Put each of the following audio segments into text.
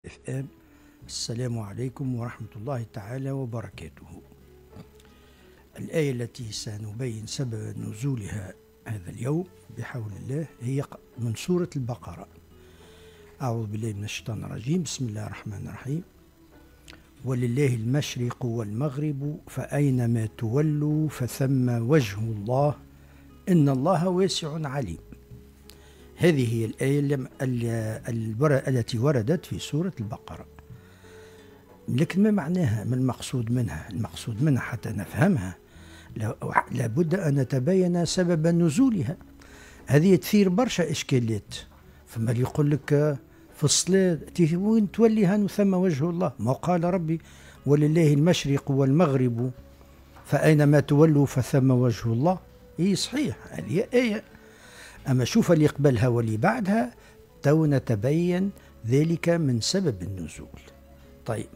FM. السلام عليكم ورحمة الله تعالى وبركاته. الآية التي سنبين سبب نزولها هذا اليوم بحول الله هي من سورة البقرة. أعوذ بالله من الشيطان الرجيم. بسم الله الرحمن الرحيم. ولله المشرق والمغرب فأينما تولوا فثم وجه الله إن الله واسع عليم. هذه هي الآية التي وردت في سورة البقرة. لكن ما معناها؟ ما المقصود منها؟ المقصود منها حتى نفهمها لابد أن نتبين سبب نزولها. هذه تثير برشا إشكالات. فما اللي يقول لك في الصلاة وين تولي هان ثم وجه الله؟ ما قال ربي ولله المشرق والمغرب فأينما تولوا فثم وجه الله. إيه صحيح، هذه آية. أما شوف اللي قبلها واللي بعدها تو نتبين ذلك من سبب النزول. طيب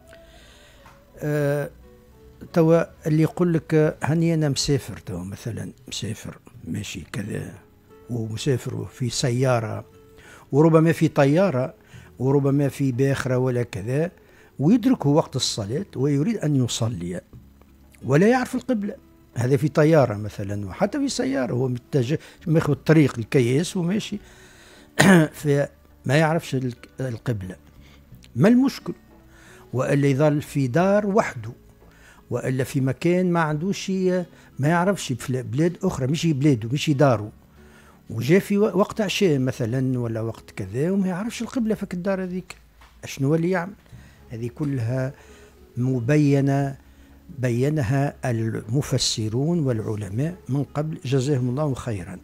توا اللي يقول لك هني أنا مسافر، توا مثلا مسافر ماشي كذا ومسافر في سيارة وربما في طيارة وربما في باخرة ولا كذا، ويدركه وقت الصلاة ويريد أن يصلي ولا يعرف القبلة. هذا في طيارة مثلا، وحتى في سيارة هو متجه ماخذ الطريق الكياس وماشي فما يعرفش القبلة. ما المشكل؟ وإلا يظل في دار وحده، وإلا في مكان ما عندوش، ما يعرفش في بلاد أخرى مش بلاده مش داره، وجاء في وقت عشاء مثلا ولا وقت كذا وما يعرفش القبلة في الدار هذيك، شنو اللي يعمل؟ هذه كلها مبينة، بينها المفسرون والعلماء من قبل جزاهم الله خيرا.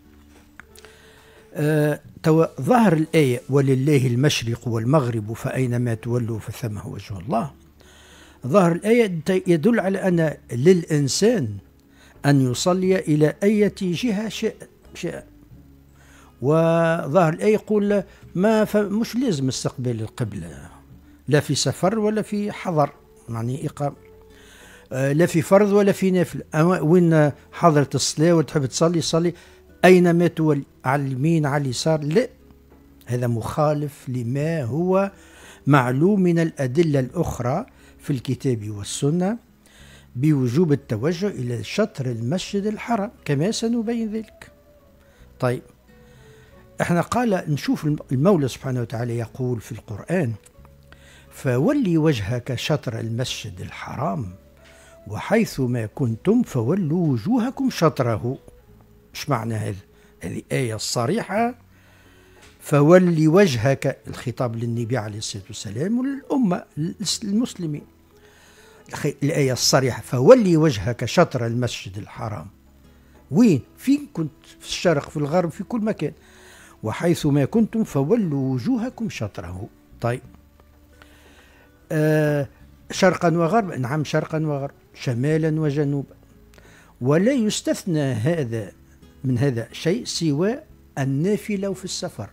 ظهر الآية ولله المشرق والمغرب فأينما تولوا فثم وجه الله. ظهر الآية يدل على أن للإنسان أن يصلي إلى أي جهة شاء. وظهر الآية يقول مش لازم استقبال القبلة، لا في سفر ولا في حضر، يعني إقامة، لا في فرض ولا في نافل. وين حضرت الصلاة وتحب تصلي صلي أينما تولي، على اليمين على اليسار، لا، هذا مخالف لما هو معلوم من الأدلة الأخرى في الكتاب والسنة بوجوب التوجه إلى شطر المسجد الحرام كما سنبين ذلك. طيب احنا قال نشوف المولى سبحانه وتعالى يقول في القرآن فولي وجهك شطر المسجد الحرام وحيث ما كنتم فولوا وجوهكم شطره. ايش معنى هذا؟ هذه آية صريحة. فولي وجهك، الخطاب للنبي عليه الصلاة والسلام والأمة المسلمين. الآية الصريحة فولي وجهك شطر المسجد الحرام، وين؟ فين كنت؟ في الشرق في الغرب في كل مكان. وحيث ما كنتم فولوا وجوهكم شطره. طيب شرقا وغربا، نعم شرقا وغربا، شمالا وجنوبا، ولا يستثنى هذا من هذا شيء سوى النافلة في السفر.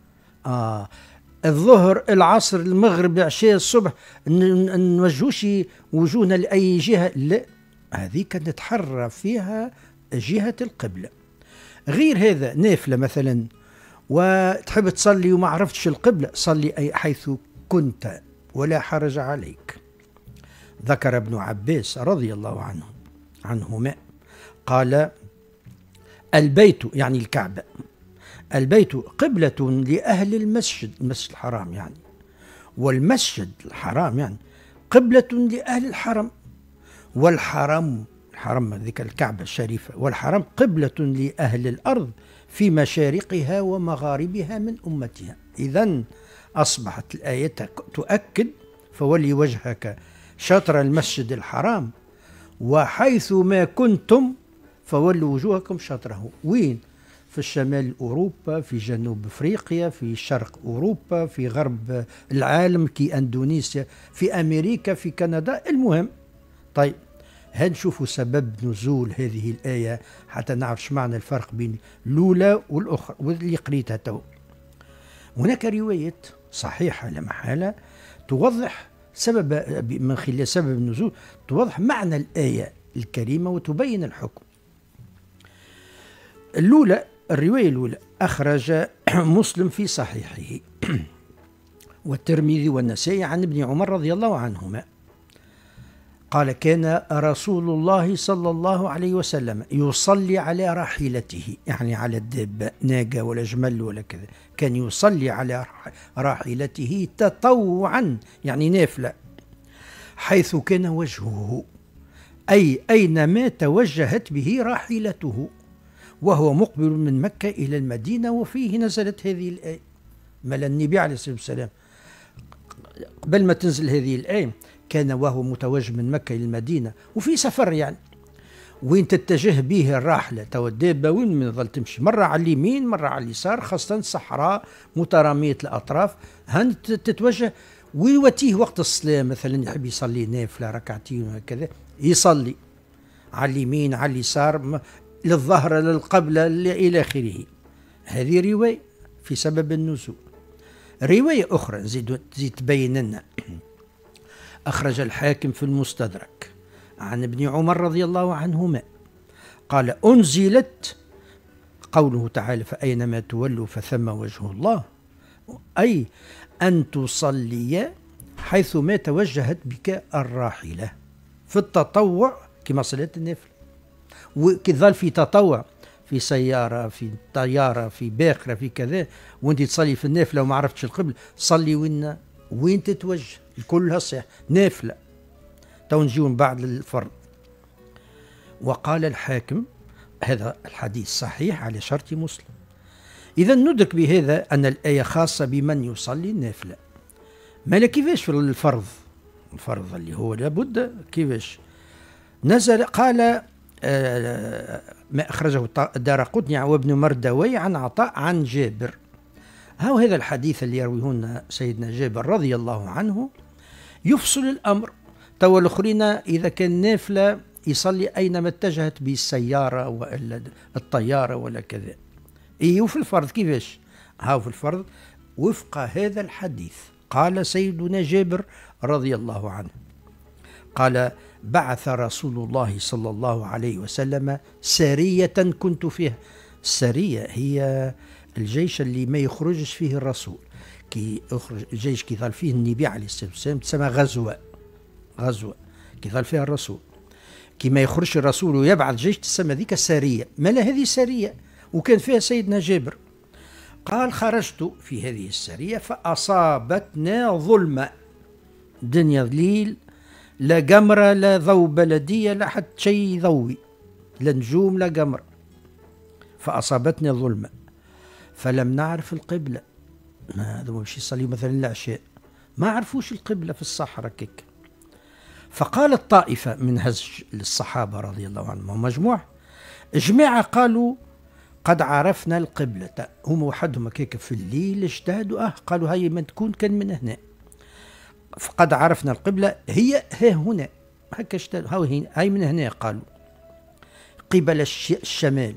الظهر العصر المغرب العشاء الصبح نوجهوش وجوهنا لأي جهة، لا، هذه كانت نتحرى فيها جهة القبلة. غير هذا نافلة مثلا وتحب تصلي وما عرفتش القبلة، صلي أي حيث كنت ولا حرج عليك. ذكر ابن عباس رضي الله عنهما قال البيت يعني الكعبة، البيت قبلة لأهل المسجد الحرام يعني، والمسجد الحرام يعني قبلة لأهل الحرم، والحرم ذيك الكعبة الشريفة، والحرم قبلة لأهل الأرض في مشارقها ومغاربها من أمتها. إذن أصبحت الآية تؤكد فولي وجهك شطر المسجد الحرام وحيث ما كنتم فولوا وجوهكم شطره. وين؟ في الشمال أوروبا، في جنوب أفريقيا، في شرق أوروبا، في غرب العالم كي أندونيسيا، في أمريكا، في كندا، المهم. طيب هنشوفوا سبب نزول هذه الآية حتى نعرف شو معنى الفرق بين الأولى والأخرى واللي قريتها تو. هناك رواية صحيحة لا محالة توضح سبب، من خلال سبب النزول توضح معنى الآية الكريمة وتبين الحكم. الرواية الأولى أخرج مسلم في صحيحه والترمذي والنسائي عن ابن عمر رضي الله عنهما قال كان رسول الله صلى الله عليه وسلم يصلي على راحلته، يعني على الدابة، ناقة ولا جمل ولا كذا، كان يصلي على راحلته تطوعا يعني نافلة، حيث كان وجهه، أي أينما توجهت به راحلته، وهو مقبل من مكة إلى المدينة. وفيه نزلت هذه الآية. مال النبي عليه الصلاة والسلام قبل ما تنزل هذه الآية كان وهو متوجه من مكة إلى المدينة وفي سفر، يعني وين تتجه به الراحلة، تو الدابة وين من ظل تمشي، مرة على اليمين مرة على اليسار، خاصة صحراء مترامية الأطراف، هن تتوجه. ويوتيه وقت الصلاة مثلا يحب يصلي نافلة ركعتين وهكذا، يصلي على اليمين على اليسار، للظهر للقبلة إلى آخره. هذه رواية في سبب النزول. رواية أخرى زيد تبين لنا، أخرج الحاكم في المستدرك عن ابن عمر رضي الله عنهما قال أنزلت قوله تعالى فأينما تولوا فثم وجه الله، أي أن تصلي حيثما توجهت بك الراحلة في التطوع كما صلاة النافلة، وكذا في تطوع في سيارة في طيارة في باخرة في كذا، وانت تصلي في النافلة وما عرفتش القبل، صلي وين تتوجه، كلها صح نافلة. تو نجيو بعد الفرض. وقال الحاكم هذا الحديث صحيح على شرط مسلم. إذا ندرك بهذا أن الآية خاصة بمن يصلي النافلة. ما كيفاش في الفرض اللي هو لابد كيفاش نزل؟ قال ما أخرجه الدارقطني وابن مردوي عن عطاء عن جابر. هذا الحديث اللي يرويه سيدنا جابر رضي الله عنه يفصل الأمر. تو الآخرين إذا كان نافلة يصلي أينما اتجهت به السيارة ولا الطيارة ولا كذا. وفي الفرض كيفاش؟ في الفرض وفق هذا الحديث قال سيدنا جابر رضي الله عنه قال بعث رسول الله صلى الله عليه وسلم سرية كنت فيها. السرية هي الجيش اللي ما يخرجش فيه الرسول، كي يخرج الجيش كي ظل فيه النبي عليه الصلاة والسلام تسمى غزوة كي ظل فيها الرسول، كي ما يخرجش الرسول ويبعث جيش تسمى ذيك سرية. ما لا هذه سرية وكان فيها سيدنا جابر قال خرجت في هذه السرية فأصابتنا ظلمة، دنيا ظليل، لا قمرة لا ضوء بلدية لا حتى شيء ضوي، لا نجوم لا قمر. فأصابتنا ظلمة فلم نعرف القبلة. هذا مش يصلي مثلا العشاء ما عرفوش القبلة في الصحراء كيك. فقالت طائفة من هزج للصحابة رضي الله عنهم مجموعة جماعة قالوا قد عرفنا القبلة. هم وحدهم كيك في الليل اجتهدوا قالوا هاي من تكون كان من هنا، فقد عرفنا القبلة هي ها هنا، هكا اجتهدوا هاي من هنا، قالوا قبل الشمال.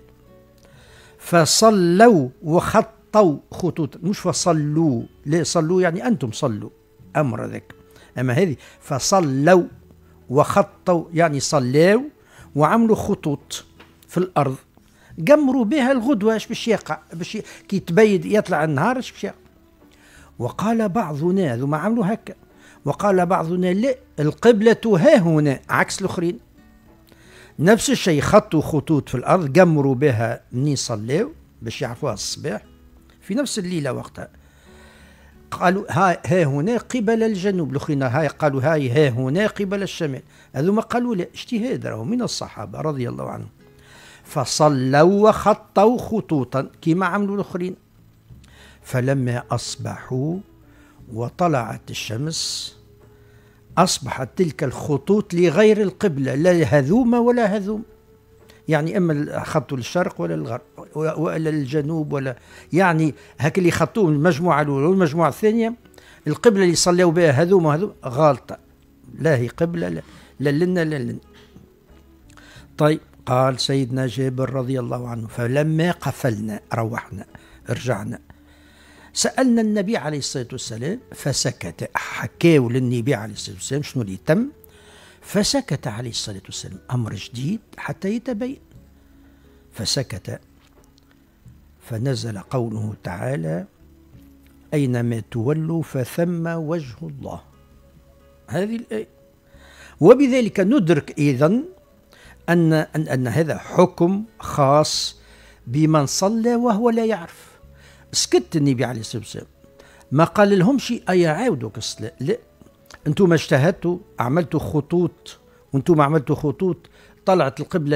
فصلوا وخطوا خطوط، مش فصلوا، لا صلوا يعني أنتم صلوا أمر ذاك، أما هذه فصلوا وخطوا يعني صلوا وعملوا خطوط في الأرض قمروا بها الغدوة باش يقع، باش كي تبيد يطلع النهار باش يقع. وقال بعضنا ذو ما عملوا هكا، وقال بعضنا لا القبلة ها هنا، عكس الآخرين نفس الشيء، خطوا خطوط في الأرض قمروا بها مني صلوا باش يعرفوها الصباح في نفس الليلة وقتها. قالوا ها هنا قبل الجنوب، الآخرين هاي قالوا هاي ها هنا قبل الشمال، هذوما قالوا لا اجتهاد راهو من الصحابة رضي الله عنهم. فصلوا وخطوا خطوطا كما عملوا الآخرين. فلما أصبحوا وطلعت الشمس أصبحت تلك الخطوط لغير القبلة، لا هذوم ولا هذوم، يعني إما خطوا للشرق ولا الغرب ولا الجنوب ولا، يعني هك اللي خطوه المجموعة الأولى والمجموعة الثانية القبلة اللي صلوا بها هذوم وهذوم غالطة، لا هي قبلة لا لنا لا لنا. طيب قال سيدنا جابر رضي الله عنه فلما قفلنا روحنا رجعنا سألنا النبي عليه الصلاة والسلام فسكت. حكاوا للنبي عليه الصلاة والسلام شنو اللي تم، فسكت عليه الصلاة والسلام، أمر جديد حتى يتبين، فسكت. فنزل قوله تعالى أينما تولوا فثم وجه الله. هذه الآية. وبذلك ندرك أيضا أن هذا حكم خاص بمن صلى وهو لا يعرف. سكت النبي عليه الصلاة والسلام، ما قال لهم شيء يعاودوا الصلاة، لا، أنتم اجتهدتوا، عملتوا خطوط، وأنتم عملتوا خطوط طلعت القبلة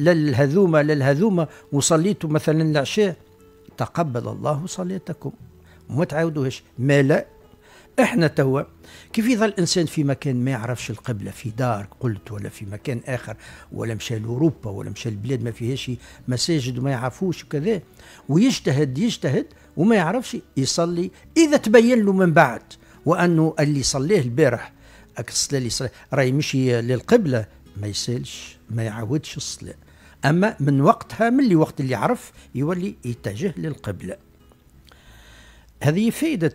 للهذومة وصليتوا مثلا العشاء، تقبل الله صلاتكم وما تعاودوهاش. ما لا، احنا توا كيف يظل الانسان في مكان ما يعرفش القبله، في دار قلت ولا في مكان اخر، ولا مشى لاوروبا ولا مشى لبلاد ما فيهاش مساجد وما يعرفوش وكذا، ويجتهد وما يعرفش يصلي، اذا تبين له من بعد وانه اللي صليه البارح الصلاه اللي صلاه راهي مشي للقبله، ما يسالش، ما يعاودش الصلاه. اما من وقتها، من وقت اللي يعرف يولي يتجه للقبله. هذه فائدة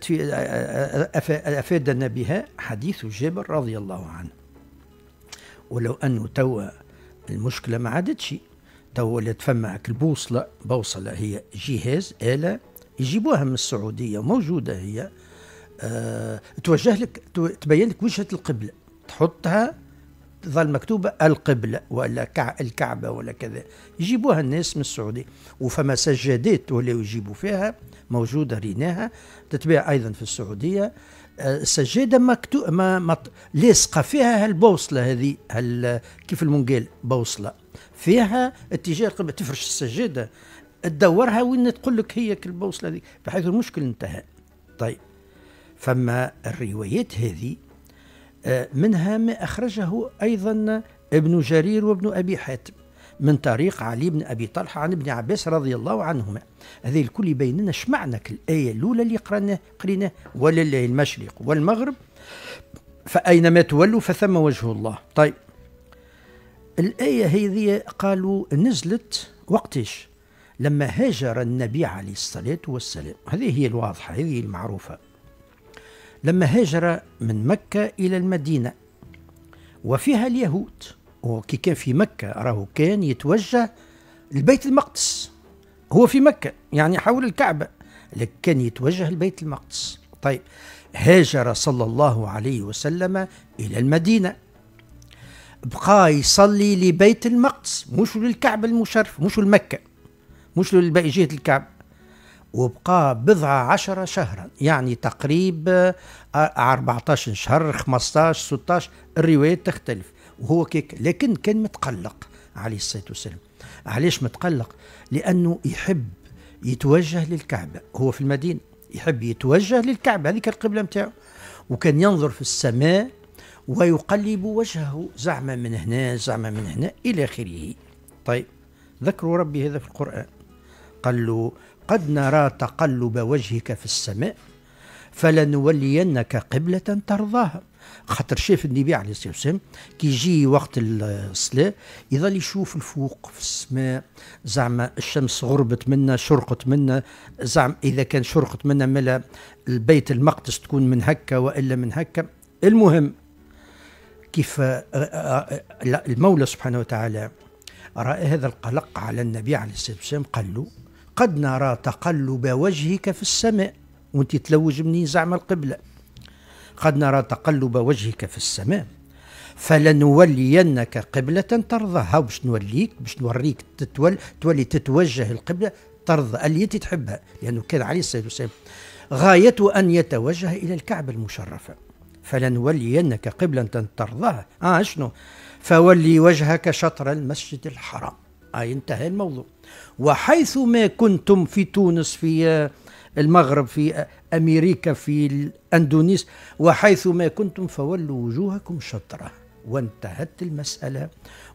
أفادنا بها حديث جابر رضي الله عنه. ولو أنه توا المشكلة ما عادتش، توا لا تفمعك البوصلة، بوصلة هي جهاز آلة يجيبوها من السعودية، موجودة هي، توجه لك، تبين لك وجهة القبلة، تحطها تظل مكتوبة القبلة ولا الكعبة ولا كذا، يجيبوها الناس من السعودية. وفما سجادات ولا يجيبوا فيها، موجودة ريناها، تتباع أيضا في السعودية. السجادة مكتوب لاصقة فيها هالبوصلة هذه، كيف المنقال بوصلة فيها اتجاه القبلة، تفرش السجادة تدورها وين تقول لك هي البوصلة هذه، بحيث المشكل انتهى. طيب، فما الروايات هذه منها ما أخرجه أيضا ابن جرير وابن أبي حاتم من طريق علي بن أبي طلحة عن ابن عباس رضي الله عنهما. هذه الكل يبين لنا شمعنا الآية الأولى اللي قريناه، ولله المشرق والمغرب فأينما تولوا فثم وجه الله. طيب، الآية هذه قالوا نزلت وقتش؟ لما هاجر النبي عليه الصلاة والسلام. هذه هي الواضحة، هذه المعروفة. لما هاجر من مكة إلى المدينة وفيها اليهود، وكي كان في مكة راهو كان يتوجه لبيت المقدس، هو في مكة يعني حول الكعبة، لكن كان يتوجه لبيت المقدس. طيب، هاجر صلى الله عليه وسلم إلى المدينة، بقى يصلي لبيت المقدس، مش للكعبة المشرف، مش لمكة، مش لجهة الكعبة، وبقى 14 شهرا، يعني تقريبا 14 شهر 15 16، الروايات تختلف، وهو كيك. لكن كان متقلق عليه الصلاة والسلام. علاش متقلق؟ لأنه يحب يتوجه للكعبة، هو في المدينة يحب يتوجه للكعبة، هذه القبلة متاعه، وكان ينظر في السماء ويقلب وجهه، زعما من هنا زعما من هنا إلى آخره. طيب، ذكروا ربي هذا في القرآن، قال له قد نرى تقلب وجهك في السماء فلنولينك قبلة ترضاها. خاطر شاف النبي عليه الصلاة والسلام كي يجي وقت الصلاة يظل يشوف الفوق في السماء، زعما الشمس غربت منا، شرقت منا، زعما إذا كان شرقت منا ملا البيت المقدس تكون من هكا وإلا من هكا. المهم كيف المولى سبحانه وتعالى رأى هذا القلق على النبي عليه الصلاة والسلام، قال له قد نرى تقلب وجهك في السماء، وانت تلوج مني زعما القبلة، قد نرى تقلب وجهك في السماء فلنولينك قبلة ترضاها، باش نوليك، باش نوريك تولي تتوجه القبلة ترضى اللي تحبها، لأنه كان عليه الصلاة والسلام غايته أن يتوجه إلى الكعبة المشرفة. فلنولينك قبلة ترضاها، شنو؟ فولي وجهك شطر المسجد الحرام، انتهى الموضوع. وحيث ما كنتم، في تونس، في المغرب، في أمريكا، في الأندونيس، وحيث ما كنتم فولوا وجوهكم شطره، وانتهت المسألة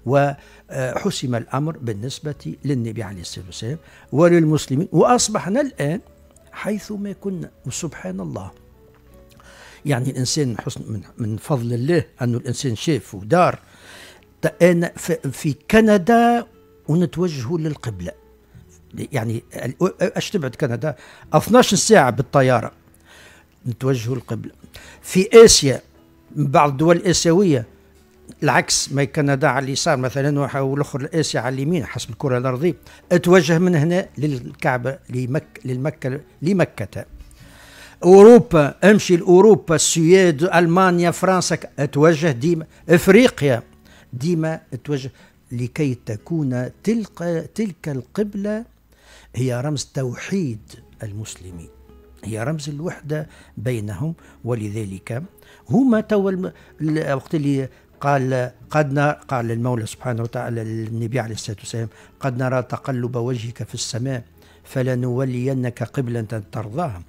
وحسم الأمر بالنسبة للنبي عليه الصلاة والسلام وللمسلمين، وأصبحنا الآن حيث ما كنا. وسبحان الله، يعني الإنسان من فضل الله أنه الإنسان شاف ودار. أنا في كندا ونتوجه للقبلة، يعني اش تبعد كندا 12 ساعة بالطيارة، نتوجه للقبلة. في آسيا بعض الدول الآسيوية العكس، ما كندا على اليسار مثلا والأخر آسيا على اليمين حسب الكرة الأرضية، اتوجه من هنا للكعبة لمكة. أوروبا، امشي لأوروبا، السويد، ألمانيا، فرنسا، توجه ديما إفريقيا، ديما توجه لكي تكون تلك القبلة هي رمز توحيد المسلمين، هي رمز الوحدة بينهم. ولذلك هما وقت اللي قال قال المولى سبحانه وتعالى للنبي عليه الصلاة والسلام: قد نرى تقلب وجهك في السماء فلنولينك قبلة ترضاها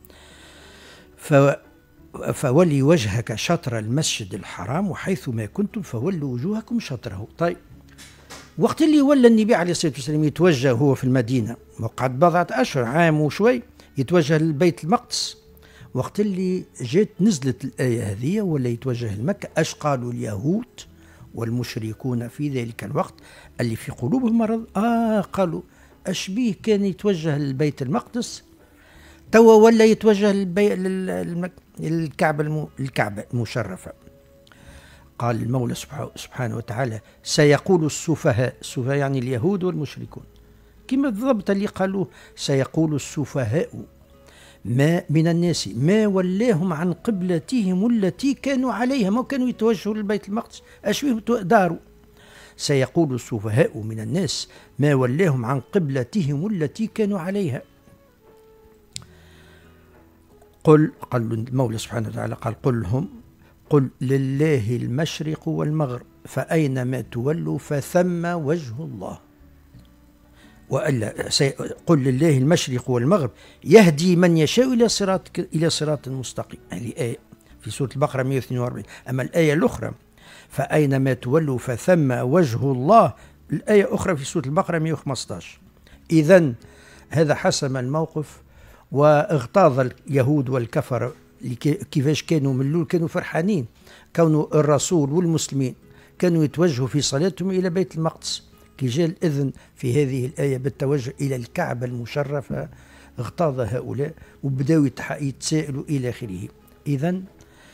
فولي وجهك شطر المسجد الحرام وحيث ما كنتم فولوا وجوهكم شطره. طيب، وقت اللي ولى النبي عليه الصلاة والسلام يتوجه هو في المدينة وقعد بضعة أشهر، عام وشوي، يتوجه للبيت المقدس. وقت اللي نزلت الآية هذه ولا يتوجه لمكة، أش قالوا اليهود والمشركون في ذلك الوقت اللي في قلوبهم مرض؟ قالوا أشبيه كان يتوجه للبيت المقدس توا ولا يتوجه للكعبة المشرفة. قال المولى سبحانه وتعالى: سيقول السفهاء، السفهاء يعني اليهود والمشركون، كما بالضبط اللي قالوه: سيقول السفهاء ما من الناس ما ولاهم عن قبلتهم التي كانوا عليها، ما كانوا يتوجهوا للبيت المقدس، أشبيه داروا. سيقول السفهاء من الناس ما ولاهم عن قبلتهم التي كانوا عليها. قال المولى سبحانه وتعالى قل لله المشرق والمغرب فأينما تولوا فثم وجه الله. وألا قل لله المشرق والمغرب يهدي من يشاء إلى صراط مستقيم. هذه آية في سورة البقرة 142. أما الآية الأخرى فأينما تولوا فثم وجه الله، الآية أخرى في سورة البقرة 115. إذن هذا حسم الموقف واغتاظ اليهود والكفر كيفاش كانوا من الأول كانوا فرحانين كونوا الرسول والمسلمين كانوا يتوجهوا في صلاتهم إلى بيت المقدس. كي جاء الإذن في هذه الآية بالتوجه إلى الكعبة المشرفة اغتاظ هؤلاء وبداوا يتساءلوا إلى آخره. إذن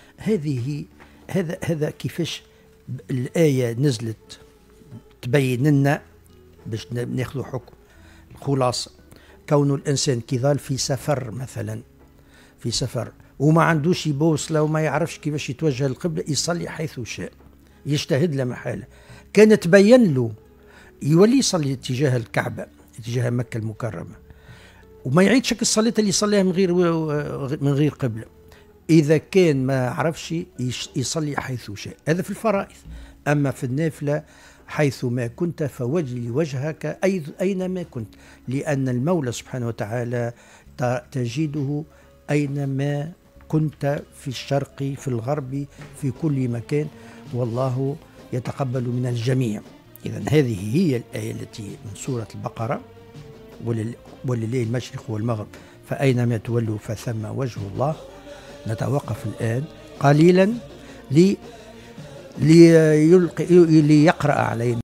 هذا كيفاش الآية نزلت تبين لنا باش ناخذوا حكم. الخلاصة كون الإنسان كيظل في سفر مثلا، في سفر وما عندوش بوصلة وما يعرفش كيفاش يتوجه القبلة، يصلي حيث شاء، يجتهد لا محالة. كان تبين له يولي يصلي اتجاه الكعبة، اتجاه مكة المكرمة، وما يعيدش الصلاة اللي يصليها من غير قبلة. إذا كان ما عرفش يصلي حيث شاء، هذا في الفرائض. أما في النافلة حيث ما كنت فوجه وجهك أينما كنت، لأن المولى سبحانه وتعالى تجده أينما كنت، في الشرق في الغرب في كل مكان، والله يتقبل من الجميع. إذن هذه هي الآية التي من سورة البقرة: ولله المشرق والمغرب فأينما تولوا فثم وجه الله. نتوقف الآن قليلا ليقرأ علينا